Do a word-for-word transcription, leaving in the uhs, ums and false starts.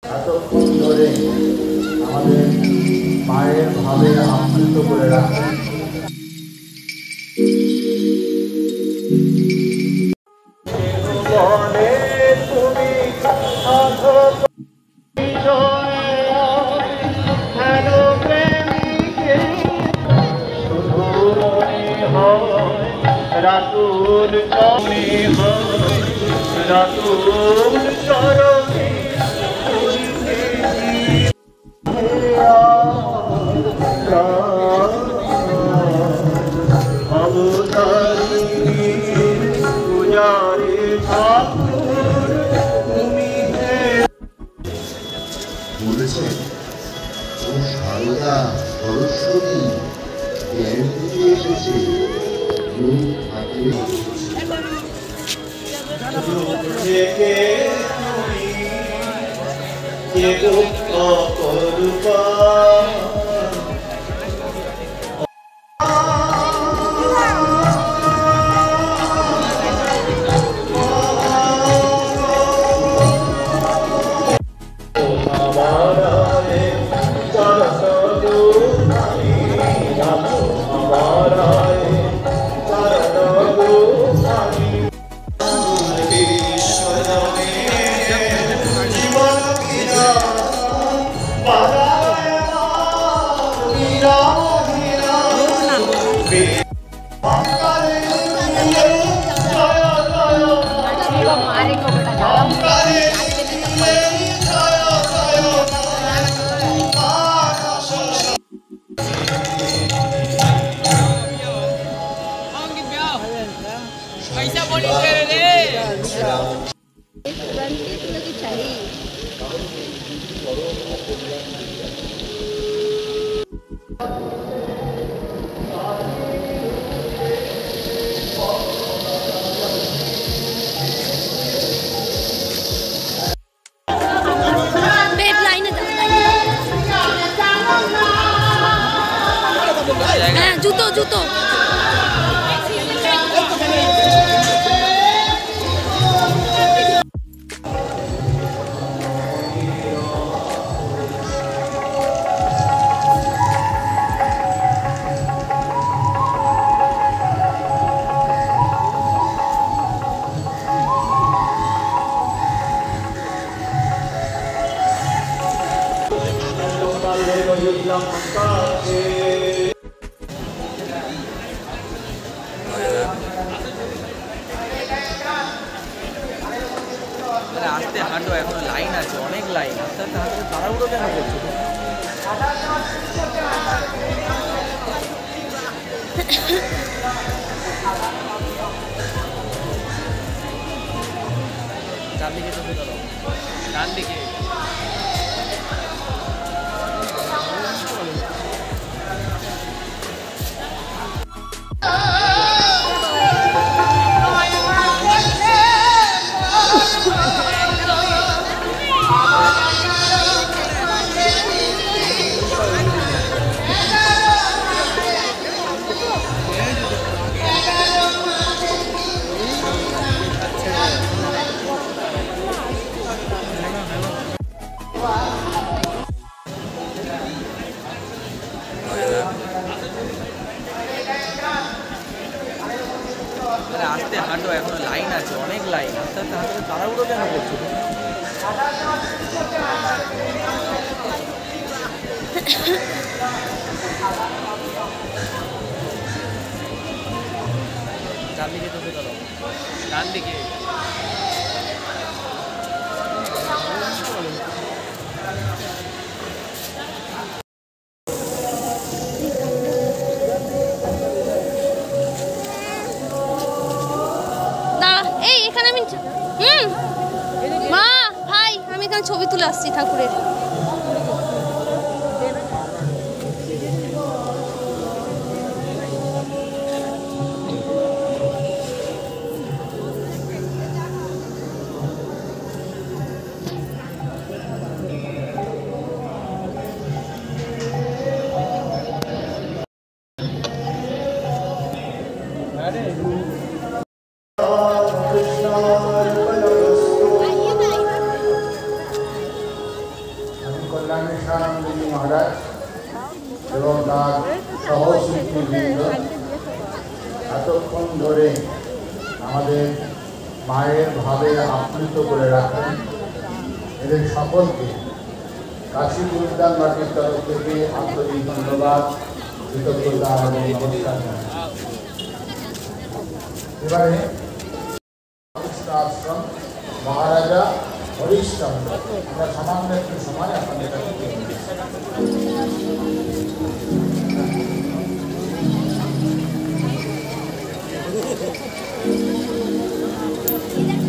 এতক্ষণ ধরে আমাদের মায়ের ভাবে আপ্লুত করে রাখেন। রাতুল চরণে রাতুল চরণে বলেছে ও সারদা সরস্বতী জ্ঞান দিতে এসেছে पैसा बोली तेरे रे জুতো জুতো আস্তে হাঁটো, এখনো লাইন আছে, অনেক লাইন। আস্তে আস্তে হাঁটতে তাড়াহুড়ো কেন করছো? ডান দিকে চলে গেল, ডান দিকে। আস্তে হাঁটো, এখনো লাইন আছে, অনেক লাইন। আস্তে আস্তে হাঁটতে তাড়াহুড়ো কেন করছো? ডান দিকে চলে গেল, ডান দিকে। ছবি তুলে আসছি ঠাকুরের। কল্যাণেশ্বরানন্দজি মহারাজ এবং তার সহশিল্পীবৃন্দ এতক্ষণ ধরে আমাদের মায়ের ভাবে আপ্লুত করে রাখেন। এদের সকলকে কাশী উদ্যান বাটির তরফ থেকে আন্তরিক ধন্যবাদ, কৃতজ্ঞতা এবং নমস্কার জানাই। এবারে আশ্রম মহারাজা হরিশ্চন্দ্র, আমরা সামান্য একটু সময় আপনাদের কাছে দিয়ে দিচ্ছি।